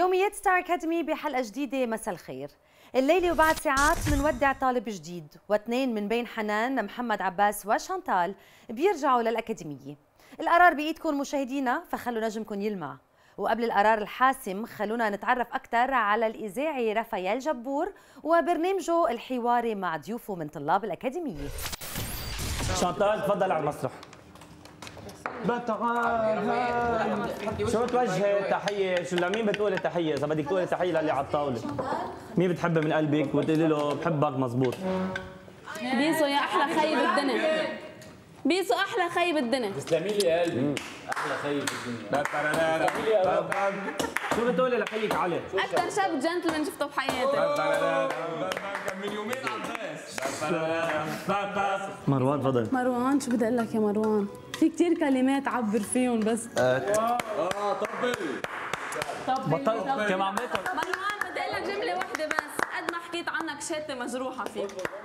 يوميات ستار أكاديمي بحلقة جديدة. مساء الخير. الليلة وبعد ساعات منودع طالب جديد، واثنين من بين حنان، محمد عباس وشانتال بيرجعوا للأكاديمية. القرار بإيدكم مشاهدينا، فخلوا نجمكم يلمع. وقبل القرار الحاسم خلونا نتعرف أكثر على الإذاعي رافائيل جبور وبرنامجه الحواري مع ضيوفه من طلاب الأكاديمية. شانتال تفضل على المسرح. شو بتوجهي تحية؟ شو لمين بتقولي تحية؟ إذا بدك تقولي تحية للي على الطاولة. مين بتحبي من قلبك وتقولي له بحبك مزبوط؟ بيسو يا أحلى خي بالدنيا. بيسو أحلى خي بالدنيا. تسلمي لي قلبي. أحلى خي بالدنيا. شو بتقولي لخيك علي؟ أكثر شاب جنتلمان شفته بحياتي. كان من يومين عباس. مروان تفضل. مروان شو بدي أقول لك يا مروان؟ في كثير كلمات عبر فيهم بس. بطلت كم عملتهم؟ مروان بدي أقول لك جملة واحدة بس، قد ما حكيت عنك شاتة مجروحة فيك.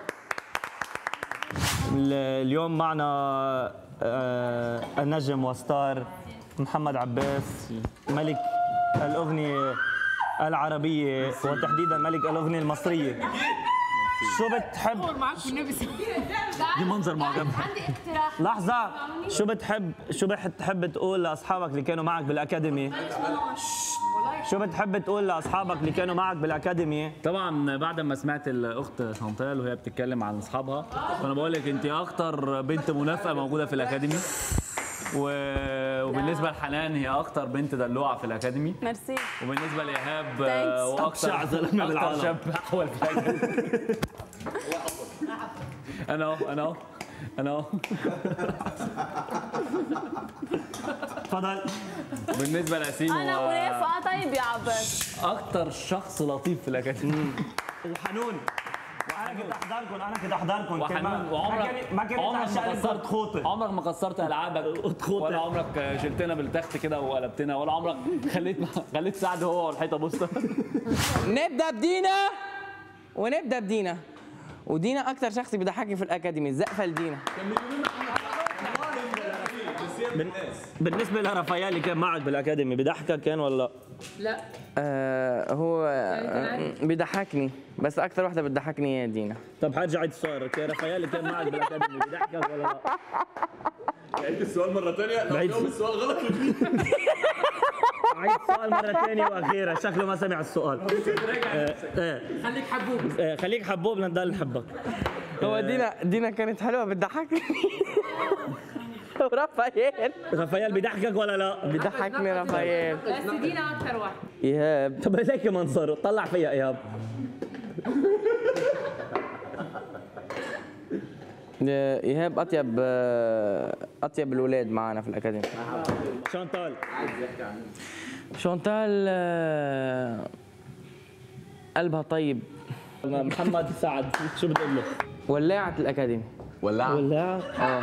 اليوم معنا النجم وستار محمد عباس، ملك الأغنية العربية وتحديدا ملك الأغنية المصرية. شو بتحب؟ دي منظر معجب. عندي اقتراح. لحظة، شو بتحب تقول لأصحابك اللي كانوا معك بالأكاديمي؟ شو بتحب تقول لأصحابك اللي كانوا معك بالأكاديمي؟ طبعا بعد ما سمعت الاخت شانتال وهي بتتكلم عن اصحابها، فانا بقول لك انت اكتر بنت منافقه موجوده في الاكاديمي. وبالنسبه لحنان هي اكتر بنت دلوعه في الاكاديمي. ميرسي. وبالنسبه لايهاب أبشع زلمة اكتر بالعالم. شاب احول في الاكاديمي. انا تفضل. بالنسبه لأسين أنا ورافقة طيب يا عباس. اكتر شخص لطيف في الاكاديمي. وحنون. انا كنت احضركم وحنون. وعمرك ما كنت قصرت خوطي. عمرك ما قصرت العابك ولا عمرك شلتنا بالتخت كده وقلبتنا، ولا عمرك خليت سعد هو والحيطه بوسطه. نبدا بدينا ودينا اكثر شخص بيضحكني في الاكاديمي، الزقفه لدينا. بالنسبه لرافائيل اللي كان معك بالاكاديمي بضحكك كان ولا لا هو بيضحكني، بس اكثر وحده بتضحكني هي دينا. طب حرجع عيد السؤال. يا رافائيل اللي كان معك بالاكاديمي بضحكك ولا لا؟ عيد السؤال مره ثانيه. لا اليوم السؤال غلط. عيد السؤال مره ثانيه واخيره، شكله ما سمع السؤال. خليك حبوب. خليك حبوب لنضل نحبك. هو دينا كانت حلوه بتضحكني. رافائيل بيضحكك ولا لا؟ بيضحكني رافائيل. بس دينا اكثر واحد. ايهاب. طب هيك منظره طلع فيها ايهاب. ايهاب اطيب الاولاد معنا في الاكاديميه. شانتال قلبها طيب. محمد سعد شو بتقول له؟ ولاعة الاكاديمي. ولاعة؟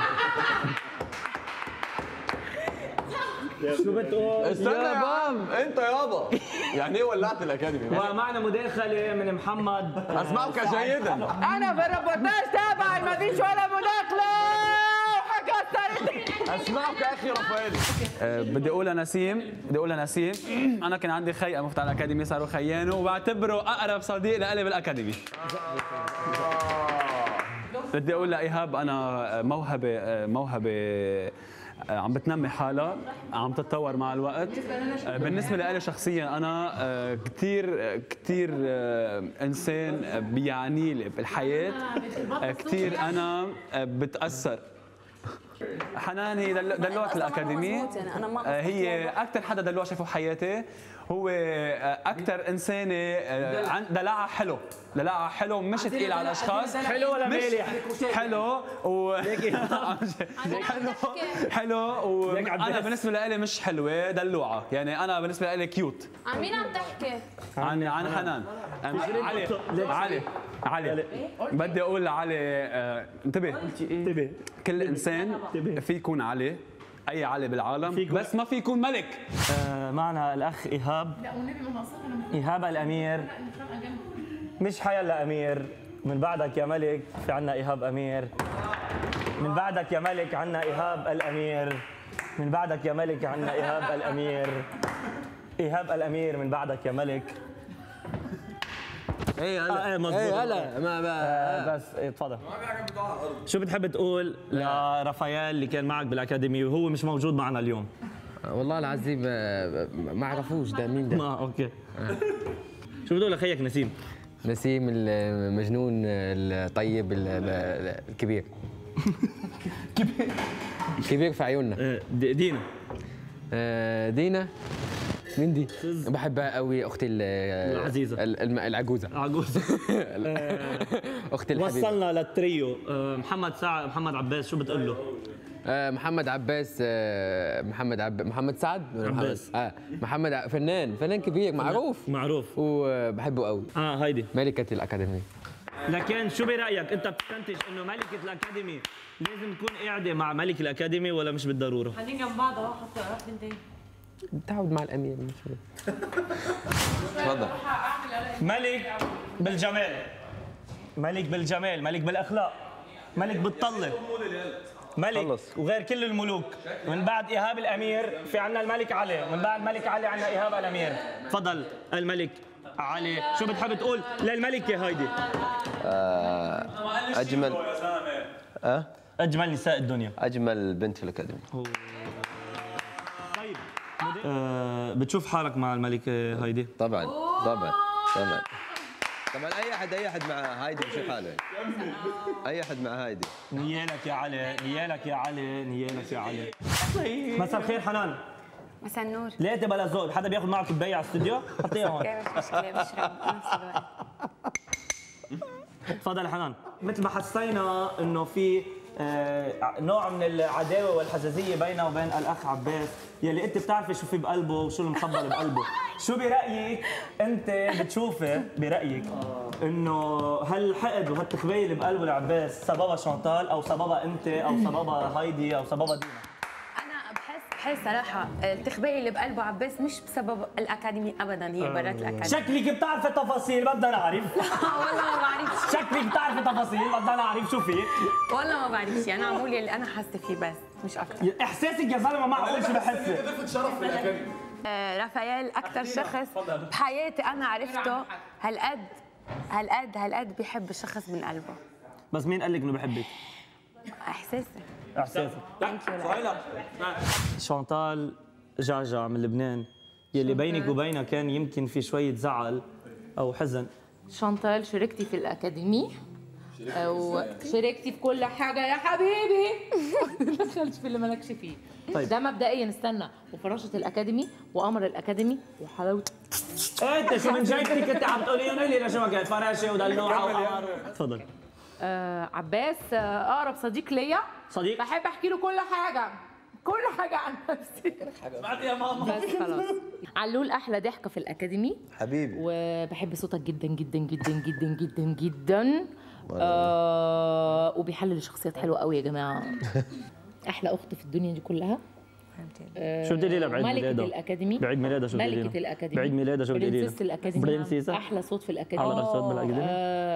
شو بتقول؟ استنى يا عم، انت يابا يعني ايه ولعت الاكاديمي؟ ومعنا مداخلة من محمد. اسمعك جيدا. انا في الريبورتاج تبعي ما فيش ولا مداخله وحكسرت. اسمعك يا اخي رافائيل. بدي اقول لنسيم انا كان عندي خي مفتاح الاكاديمي صاروا خيانه، وبعتبره اقرب صديق لإلي بالاكاديمي. بدي اقول لايهاب انا موهبه عم بتنمي حالها، عم تتطور مع الوقت. بالنسبه لي شخصيا انا كثير انسان بيعني لي بالحياه، كثير انا بتاثر. حنان هي دلوعة الأكاديمي، هي أكثر حدا دلوع شافه بحياتي. هو أكثر إنسانة دلعها حلو مش ثقيل على الأشخاص. حلو ولا مالح؟ حلو وأنا بالنسبة لي مش حلوة، دلوعة. يعني أنا بالنسبة لي كيوت. عن مين عم تحكي؟ عن حنان. علي بدي أقول لعلي انتبه. كل إنسان في يكون علي، أي علي بالعالم، بس ما في يكون ملك. معنا الأخ إيهاب. لا والنبي ما ناقصك. إيهاب الأمير. مش حيلا أمير، من بعدك يا ملك في عنا إيهاب أمير. من بعدك يا ملك عنا إيهاب الأمير. من بعدك يا ملك عنا إيهاب الأمير. ايهاب الامير من بعدك يا ملك. ايه هلا مظبوط. ايه هلا ما بس تفضل. شو بتحب تقول لرافائيل اللي كان معك بالاكاديمي وهو مش موجود معنا اليوم؟ والله العظيم ما اعرفوش ده مين ده. ما اوكي. شو بتقول لخيك نسيم؟ نسيم المجنون الطيب الكبير. كبير في عيوننا. دينا. دينا مين دي؟ بحبها قوي، اختي العزيزه العجوزه. اختي الحبيبه. وصلنا للتريو. محمد عباس شو بتقول له؟ محمد عباس. محمد سعد. عباس. محمد فنان كبير معروف وبحبه قوي. هيدي ملكة الأكاديمية. لكن شو برأيك انت بتستنتج انه ملكة الأكاديمي لازم تكون قاعدة مع ملك الأكاديمي ولا مش بالضرورة؟ خلينا جنب بعض اهو حتى اروح بنتين. بتعود مع الأمير. تفضل. ملك بالجمال، ملك بالجمال، ملك بالأخلاق، ملك بالطلة، ملك وغير كل الملوك. من بعد إيهاب الأمير في عنا الملك علي، من بعد الملك علي عنا إيهاب الأمير. تفضل الملك علي، شو بتحب تقول للملكة هيدي؟ اجمل أجمل نساء الدنيا. اجمل بنت في الاكاديمي. طيب بتشوف حالك مع الملكة هيدي؟ طبعا اي احد مع هايدي بشوف حاله. اي احد مع هايدي. نيالك يا علي، نيالك يا علي، نيالك يا علي. مساء الخير حنان. مساء النور. لقيتي بلا ذوق، حدا بياخذ معك كوبايه على الاستوديو؟ حطيها هون. مش مشكلة بشرب بنفس الوقت. تفضل حنان. مثل ما حسينا انه في نوع من العداوه والحزازيه بينه وبين الاخ عباس يلي انت بتعرفي شو في بقلبه وشو المخبل بقلبه. شو برايك انت بتشوفي برايك انه هالحقد وهالتخبايه اللي بقلبه لعباس سببها شانتال او سببها انت او سببها هيدي او سببها دينا؟ بحس صراحة التخباية اللي بقلبه عباس مش بسبب الأكاديمي أبداً، هي برات الأكاديمي. شكلك بتعرفي تفاصيل بدنا نعرف. والله ما بعرف. شكلك بتعرفي تفاصيل بدنا نعرف شو في. والله ما بعرف شيء، أنا عمولي اللي أنا حاسة فيه بس مش أكثر. إحساسك يا زلمة معقول شو بحسي. شرف في الأكاديمي. رافائيل أكثر شخص بحياتي أنا عرفته هالقد بيحب الشخص من قلبه. بس مين قال لك إنه بحبك؟ إحساسي. إحساسك. لا شانتال جعجع من لبنان يلي بينك وبينها كان يمكن في شوية زعل أو حزن. شانتال شريكتي في الأكاديمي وشريكتي في كل حاجة يا حبيبي. ما تدخلش في اللي مالكش فيه. طيب. ده مبدئيا استنى، وفراشة الأكاديمي وقمر الأكاديمي وحلاوة. أنت شو من جايتك كنت عم تقولي لي شو ما كانت فراشة ودلوعة وقمر. تفضل. عباس أقرب صديق ليا. صديق؟ بحب أحكي له كل حاجة عن نفسي. سمعتي يا ماما؟ بس خلاص. علول أحلى ضحكة في الأكاديمي. حبيبي. وبحب صوتك جدا جدا جدا جدا جدا جدا. وبيحلل الشخصيات حلوة قوي يا جماعة. أحلى أخت في الدنيا دي كلها. شو بدي لها بعيد ميلادها؟ ملكة الأكاديمي. بعيد ميلادها شو بدي لها؟ ملكة الأكاديمي. بعيد ميلادها شو بدي لها؟ برنسيس الأكاديمي. برنسيسة؟ أحلى صوت في الأكاديمي. أحلى صوت بالأكاديمي؟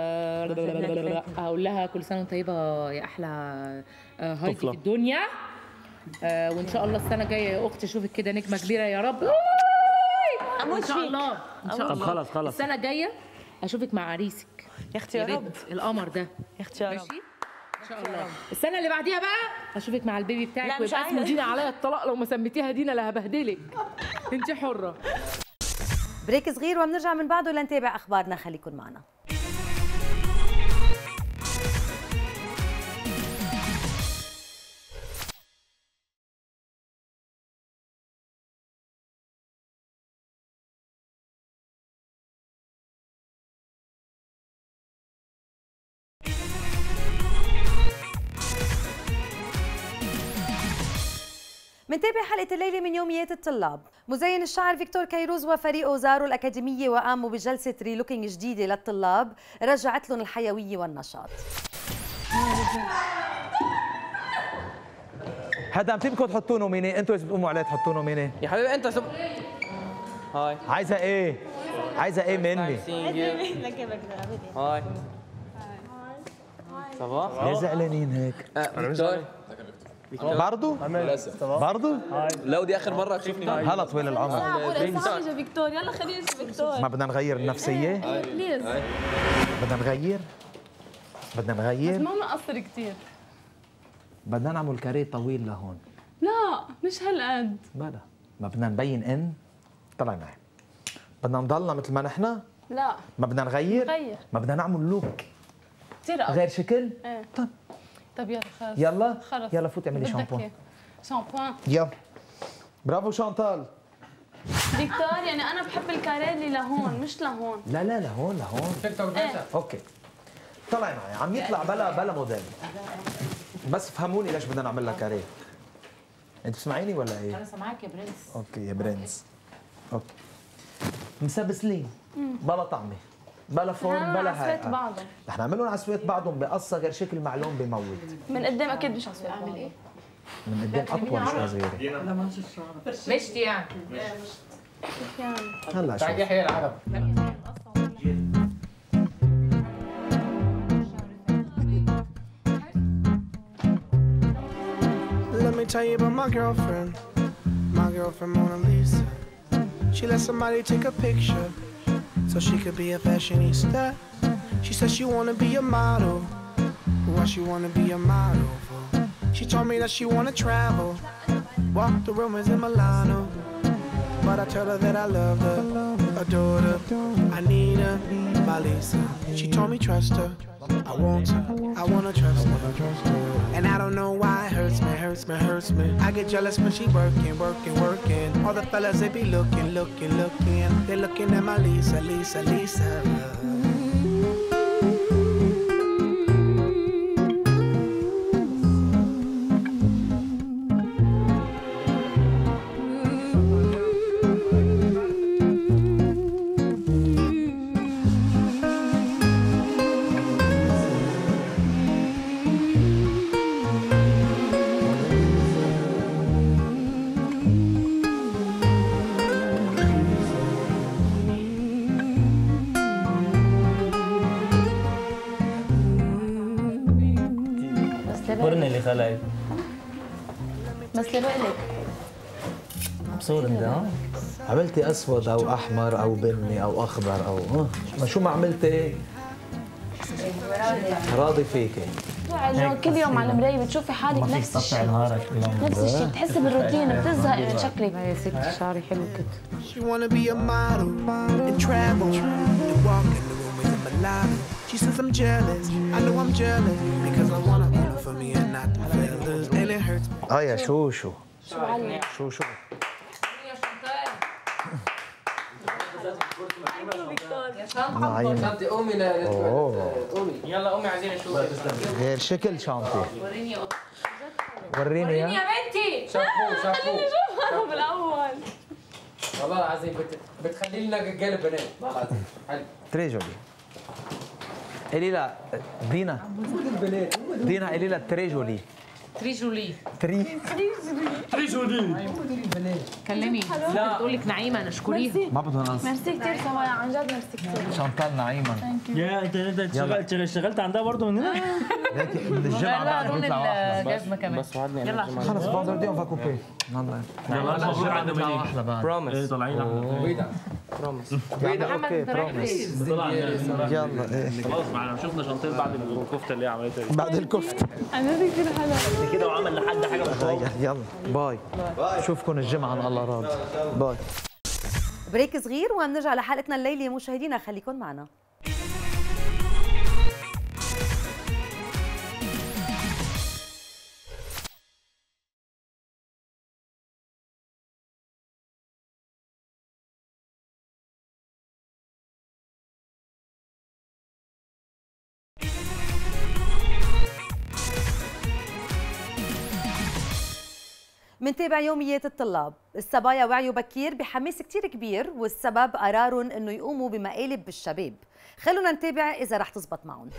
هقول لها كل سنة وأنت طيبة يا أحلى هايدي في الدنيا. وإن شاء الله السنة الجاية يا أختي أشوفك كده نجمة كبيرة يا رب. إن شاء الله. إن شاء الله. طب خلص. السنة الجاية أشوفك مع عريسك. يا أختي يا رب. القمر ده. يا أختي يا رب. ماشي؟ ان شاء الله. السنه اللي بعديها بقى اشوفك مع البيبي بتاعك ويبقى اسمه دينا عليا الطلاق. لو ما سميتيها دينا لا هبهدلك. انت حره. بريك صغير وبنرجع من بعده لنتابع اخبارنا، خليكن معنا. منتابع حلقة الليلة من يوميات الطلاب. مزين الشاعر فيكتور كيروز وفريقه زاروا الأكاديمية وقاموا بجلسة ريلوكينج جديدة للطلاب رجعت لهم الحيوية والنشاط. هذا عم تبكوا تحطوا نوميني، انتوا اذا بتقوموا عليه تحطوا نوميني. يا حبيبي انت شو هاي عايزة ايه؟ عايزة ايه مني؟ هاي صباح ليه زعلانين هيك؟ فيكتور برضه؟ برضه؟ لو دي اخر مره تشوفني هلا طويل العمر اجا فيكتور، يلا خلينا نشوف فيكتور. ما بدنا نغير النفسية؟ بليز. بدنا نغير؟ بدنا بس نغير؟ ما مقصر كثير. بدنا نعمل كاريه طويل لهون. لا مش هالقد. بلا ما بدنا نبين ان طلع معي. بدنا نضلنا مثل ما نحن؟ لا ما بدنا نغير؟ نغير. ما بدنا نعمل لوك كثير قوي. غير شكل؟ ايه. طيب طب يلا خلص. يلا خلص. يلا فوتي اعملي بدك شامبون. إيه؟ شامبون. يلا برافو شانتال. فيكتور يعني انا بحب الكاريه اللي لهون مش لهون. لا لا لهون لهون. ايه. اوكي طلعي معي عم يطلع بلا موديل. بس فهموني ليش بدنا نعمل لها كاريه. انت بتسمعيني ولا ايه؟ انا سامعاك يا برنس. اوكي يا برنس. اوكي مسبسلين بلا طعمه بلا فورم بلا هاي. عسويت بعضهم. رح نعملهم عسويت بعضهم بقصه غير شكل معلوم بموت. من قدام اكيد مش عسويت بعضهم. من قدام اطول شوي صغيره. مشتي يعني. هلا شوف. يحيى العرب. Let me tell you about my girlfriend Mona Lisa. She let somebody take a picture so she could be a fashionista. She said she wanna be a model. Why she wanna be a model for? She told me that she wanna travel, walk the rumors in Milano. But I told her that I love her, adore her, I need her, my Lisa. She told me trust her, I want her, I wanna trust her. And I don't know why it hurts me, hurts me, hurts me. I get jealous when she working, working, working. All the fellas, they be looking, looking, looking. They're looking at my Lisa, Lisa, Lisa. فرن اللي خلقك بس لبقلك. مبسوط انت ها؟ عملتي اسود او احمر او بني او اخضر او ما شو ما عملتي راضي فيكي. كل يوم على المرايه بتشوفي حالك نفس الشيء. نفس الشيء بتحسي بالروتين بتزهقي من شكلك. يا ست شعري حلو كده. She wanna be a model and travel and walk in the room with a Milano. She says I'm jealous. I know I'm jealous because I wanna be for me and not the fellas, and it hurts me. يا شو شو علي. شو نعيم. شانتي قومي قومي يلا قومي عايزين نشوفك. غير شكل شانتي. وريني يا بنتي. شابو خليني اشوفها بالاول. والله العظيم بتخلي لنا رجال بنات والله العظيم. حلو. تريجولي. قولي لها دينا. دينا قولي لها تريجولي. تريجولي. تريجولي. كلمي. لا بتقول لك نعيمه نشكريها. ما بدهم ناس. ميرسي كثير سوايا عن جد ميرسي كثير. شانتال نعيما. يا انت اشتغلت عندها برضه مننا؟ ليك من الجمعه بعد بيطلع واحده. الجزمه كمان. بس وعدني يلا خلص فاندردي اون فا كوبي. يلا يلا مبروك على دومينيك. بروميس. ايه طالعين احنا. بيضة. بروميس. اوكي بروميس. يلا خلاص معنا شفنا شانتيل بعد الكفته اللي هي عملتها دي. بعد الكفته. انا كثير حلو. كده وعمل لحد حاجه مش يلا باي. اشوفكم الجمعه ان الله راضي. باي. بريك صغير وبنرجع لحلقتنا الليله. مشاهدينا خليكن معنا. منتابع يوميات الطلاب. الصبايا وعيوا بكير بحماس كتير كبير، والسبب قرارهم انه يقوموا بمقالب بالشباب. خلونا نتابع اذا رح تزبط معهم.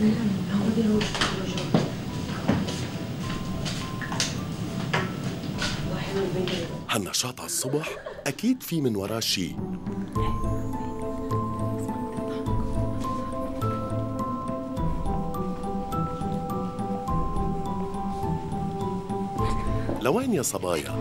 هالنشاط على الصبح أكيد في من وراه شي. لوين يا صبايا؟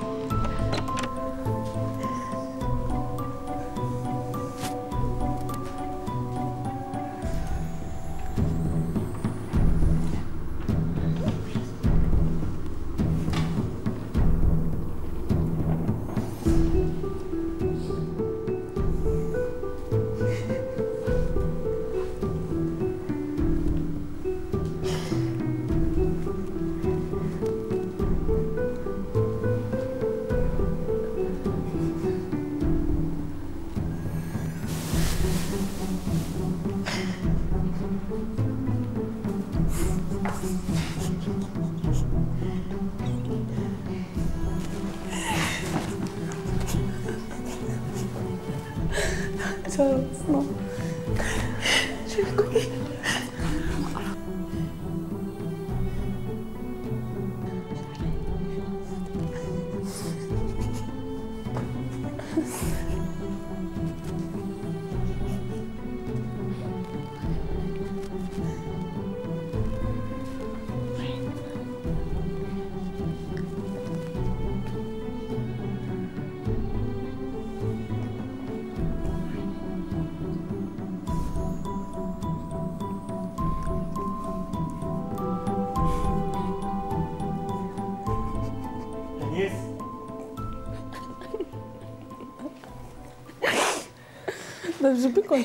بجيب لكم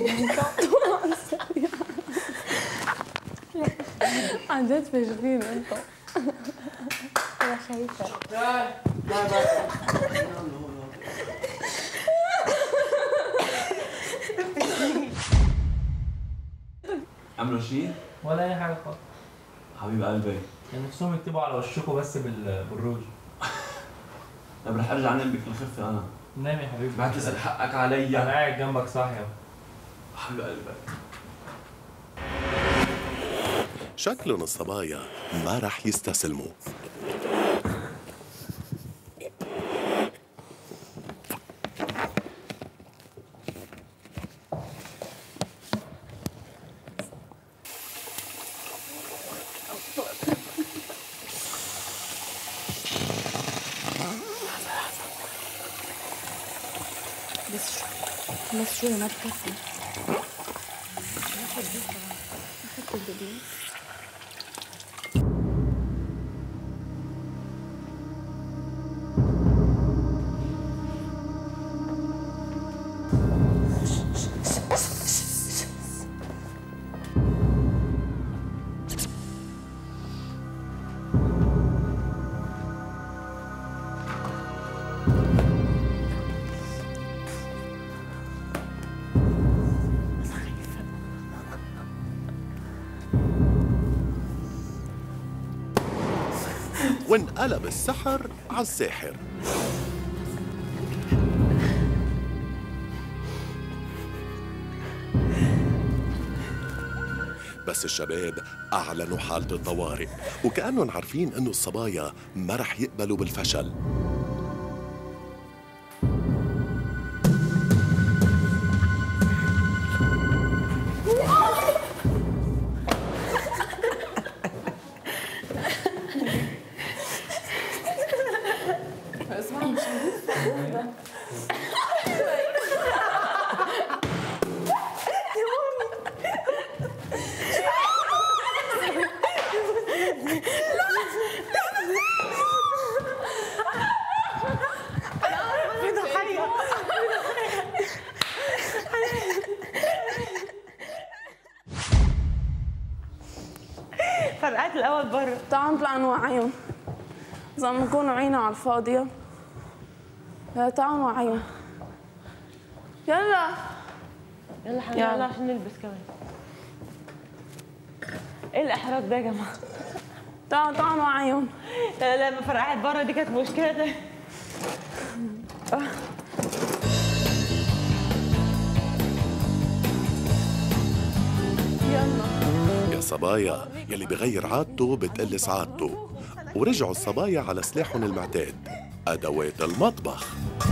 عن جد فاجئين انتم. انا خايفه. عملوا شيء؟ ولا اي حاجه خالص. حبيب قلبي يعني نفسهم يكتبوا على وشكم بس بالروج. طب رح ارجع انام بكل خفه انا. نام يا حبيبي. ما تسال حقك علي. انا قاعد جنبك صاحي. حبيب قلبك. شكلهم الصبايا ما رح يستسلموا. بس شوي ما تكفي. أخذت الدبيس. وانقلب السحر على الساحر. بس الشباب أعلنوا حالة الطوارئ وكأنهم عارفين إنه الصبايا ما رح يقبلوا بالفشل. فرقات الاول برا. تعالوا نطلع نوعيهم. إذا عم نكون عينا على الفاضية. يلا تعالوا نوعيهم. يلا يلا حبيبي يلا عشان نلبس كمان. ايه الاحراج ده يا جماعه؟ تعالوا نوعيهم. لا لا فرقات برا دي كانت مشكلة. يلا يا الصبايا يلي بغير عادته بتقل سعادته. ورجعوا الصبايا على سلاحهم المعتاد، أدوات المطبخ.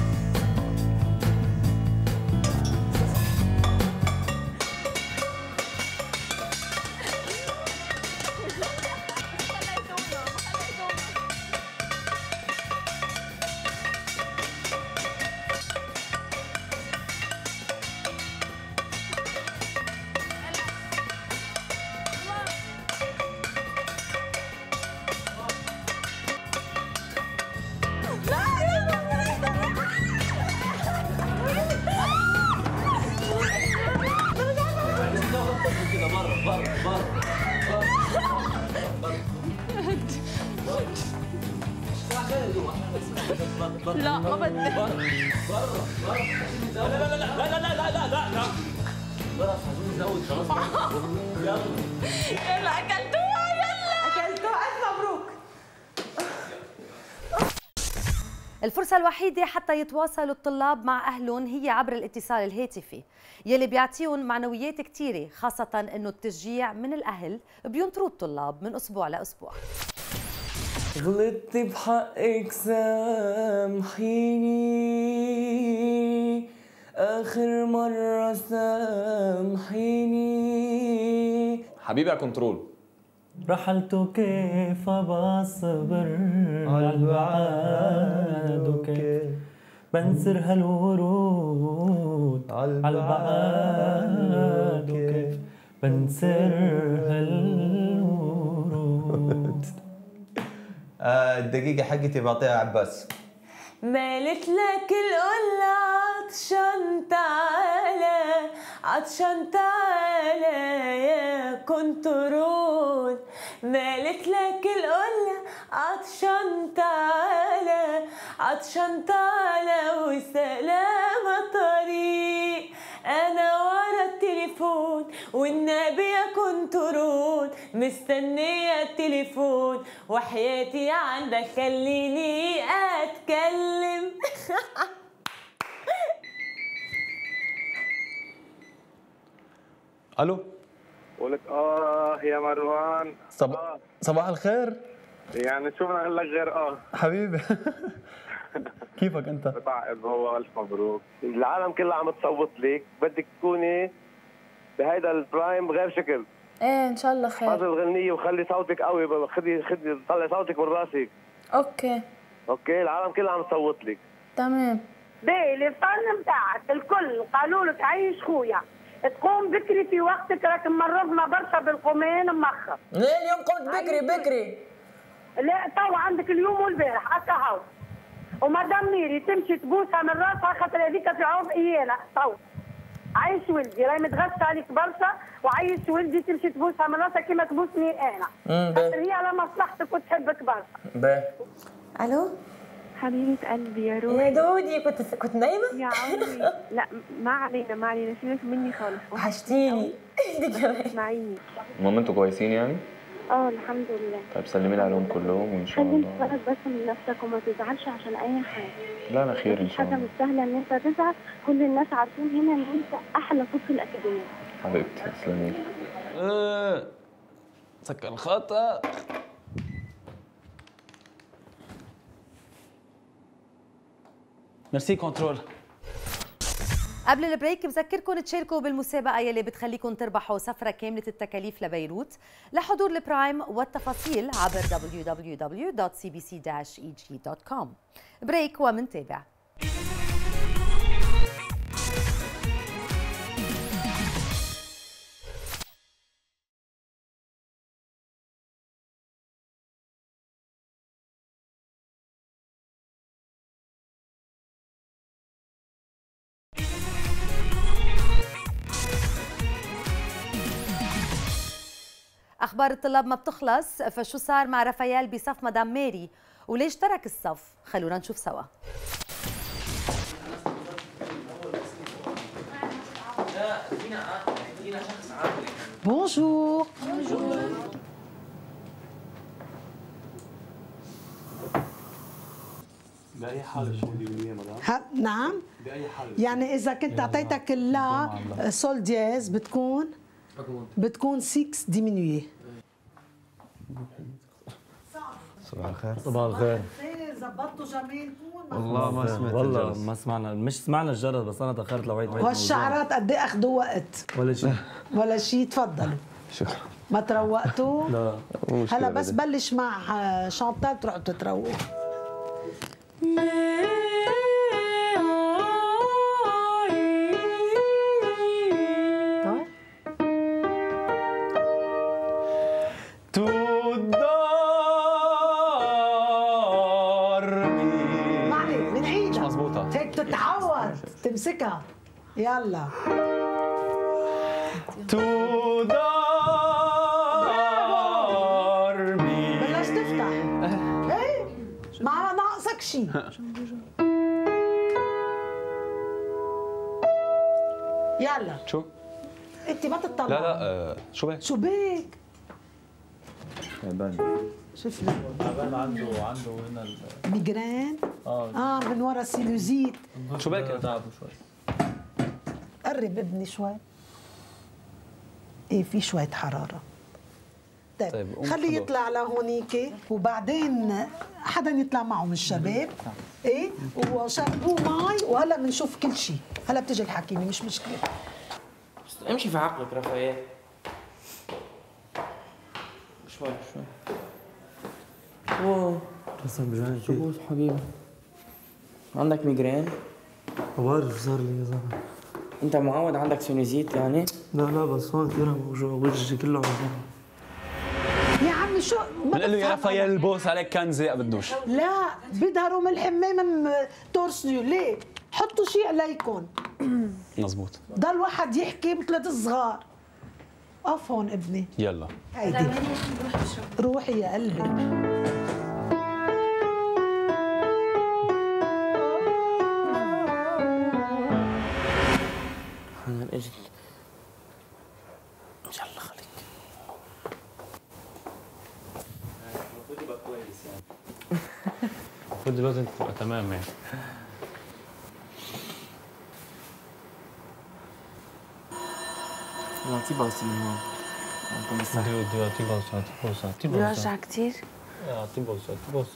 لا ما بدي. لا لا لا لا لا لا لا لا لا خلاص نزود خلاص. يلا اكلتوها يلا اكلتوها. الف مبروك. الفرصة الوحيدة حتى يتواصلوا الطلاب مع أهلهم هي عبر الاتصال الهاتفي يلي بيعطيهم معنويات كتيرة، خاصة إنه التشجيع من الأهل بينطروا الطلاب من أسبوع لأسبوع. غلطت بحقك سامحيني، آخر مرة سامحيني. حبيبي على كنترول. رحلت كيف بصبر عالبعاد وكيف بنسر هالورود عالبعاد وكيف بنسر هالورود. الدقيقة حقتي بعطيها عباس. مالت لك القلة عطشان تعالى عطشان تعالى يا كنترول. مالت لك القلة عطشان تعالى عطشان تعالى وسلامة طريق. أنا ورا التليفون والنبي يا كنترول مستنية التليفون وحياتي عندك خليني أتكلم. الو ولك يا مروان. صباح الخير. يعني شو بدنا نقول لك غير حبيبي. كيفك انت؟ بتعب. هو الف مبروك. العالم كلها عم تصوت لك، بدك تكوني بهيدا البرايم بغير شكل. ايه ان شاء الله خير. حافظ الغنية وخلي صوتك قوي، خدي طلعي صوتك من راسك. اوكي العالم كلها عم تصوت لك. تمام. الفن بتاعك الكل قالوا لك عيش خويا، تقوم بكري في وقتك، لكن مرضنا برشا بالقومين مخر. ليه اليوم قمت بكري؟ لا تو عندك اليوم والبارح هكا هاو. ومدام ميري تمشي تبوسها من راسها خاطر هذيك في عوض ايانا تو. عايش ولدي راهي متغشة عليك برشا، وعيش ولدي تمشي تبوسها من راسها كيما تبوسني انا. خاطر هي على مصلحتك وتحبك برشا. الو حبيبة قلبي يا روحي. يا دودي كنت نايمة؟ يا عمري لا ما علينا سيبك مني خالص. وحشتيني. انت كمان. اسمعيني. المهم انتوا كويسين يعني؟ الحمد لله. طيب سلمي لي عليهم كلهم وان شاء الله. انت بالك بس من نفسك وما تزعلش عشان اي حاجة. لا انا خير ان شاء الله. حاجة مش سهلة ان انت تزعل، كل الناس عارفين هنا ان انت احلى صوت في الأكاديمية. حبيبتي تسلمي لي. سكر الخطأ. ميرسي كنترول. قبل البريك بذكركم تشاركوا بالمسابقة يلي بتخليكم تربحوا سفرة كاملة التكاليف لبيروت لحضور البرايم، والتفاصيل عبر www.cbc-eg.com. بريك ومنتابع. أخبار الطلاب ما بتخلص، فشو صار مع رافائيل بصف مدام ميري وليش ترك الصف؟ خلونا نشوف سوا. بونجور. بأي حالة شو بدي وياه مدام؟ نعم؟ بأي حالة؟ يعني إذا كنت أعطيتك لا سول دياز بتكون بتكون 6 ديمينويه. صباح الخير. صباح الخير. زبطتوا جميلكم والله ما سمعت والله الجرس. ما سمعنا، مش سمعنا الجرس بس انا تاخرت لوعيت والشعرات قد ايه اخذوا وقت؟ ولا شيء ولا شيء. تفضلوا. شكرا. ما تروقتوا؟ لا هلا بس بلش مع شانتال تروحوا تتروقوا. تتعود تمسكها. يلا تدارني. بلاش تفتح. ايه ما ناقصك شيء. يلا شو؟ انت ما تطلع. لا لا شو بك؟ شو بك؟ تعبان. شفنا تعبان عنده هنا ميجرين. من ورا سيلوزيت. شو بك؟ تعبه شوي. قرب ابني شوي. ايه في شوية حرارة. طيب خليه يطلع لهونيك وبعدين حدا يطلع معه من الشباب. ايه وشربوه مي وهلا بنشوف كل شيء. هلا بتجي الحكيمة مش مشكلة. امشي في عقلك رفايات. شوي اوه حسن بجانب شو بوس حبيبي؟ عندك ميجرين؟ ما بعرف صار لي يا زلمه. انت معود عندك سينوزيت يعني؟ لا بس هون كثير موجوع وجهي كله عم. يا عمي شو بنقول له يا رفايال البوس عليك كنزه بدوش. لا بيظهروا من الحمام تورسيو. ليه؟ حطوا شيء عليكم. مزبوط. ضل واحد يحكي مثل الصغار. قف هون ابني. يلا هيدي روحي يا قلبي. انا الاجل. يلا خليك. المفروض يبقى كويس يعني. المفروض دلوقتي انت تبقى تمام يعني. اعطيه بوسه من هون. اعطيه بوسه. بيوجع كثير؟ اعطيه بوسه.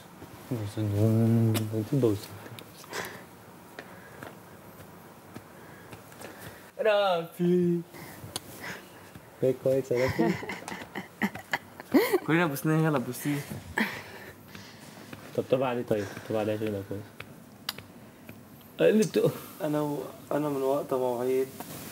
رافي هيك كويس يا رافي. كلنا بوسناه يلا بوسيه. طب عليه عليه شغله كويس. قلت انا من وقتها مواعيد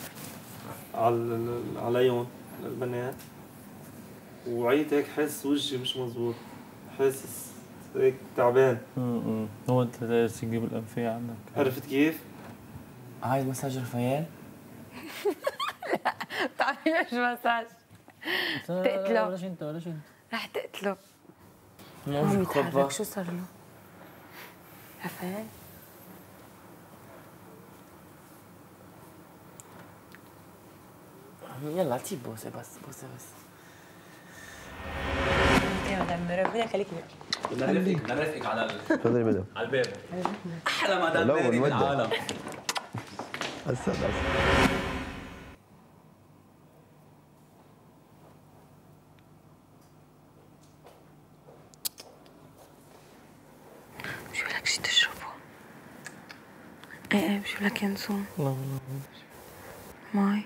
عليهم البنات وعيت هيك حس وجهي مش مزبوط. حاسس هيك تعبان. هو انت داير تجيب الانفيه عندك. عرفت كيف؟ عايز مساج رفايال؟ لا بتعملش مساج. تقتله. ولاش انت رح تقتله. عم يتحرك. شو صار له؟ رفايال يلا اعطيه بوسه بس. يا دم ربنا يخليك. نرافقك على تفضلي بدر. على الباب. احلى مدام ماري بالعالم. هسه بجيب لك شي تشربه. ايه بجيب لك ينسون. لا ماي.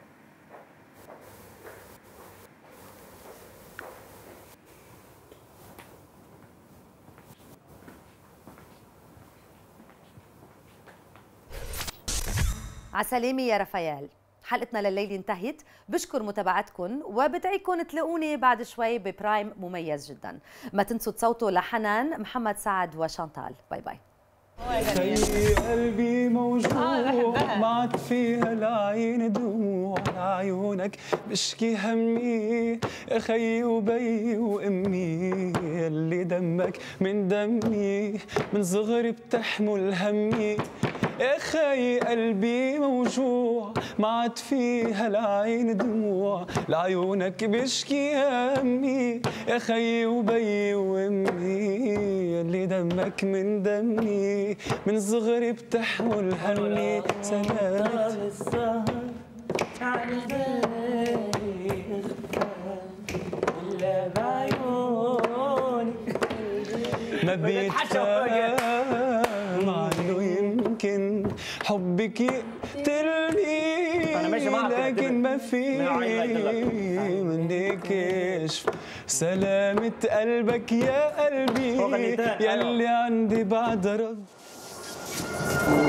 عسلامة يا رفايال. حلقتنا لليلة انتهت. بشكر متابعتكم وبدعيكم تلاقوني بعد شوي ببرايم مميز جدا. ما تنسوا تصوتوا لحنان، محمد سعد وشانتال. باي باي. خي قلبي موجوع ما عاد فيها العين دموع عيونك بشكي همي خي وبي وامي يلي دمك من دمي من صغري بتحمل همي يا خي قلبي موجوع ما عاد فيها العين دموع لعيونك بشكي همي يا خي وبي وامي يلي دمك من دمي من صغري بتحمل همي سلامة مع انه يمكن حبك يقتلني أنا ماشي معك لكن ما في منك كشف سلامة قلبك يا قلبي يلي عندي بعد رب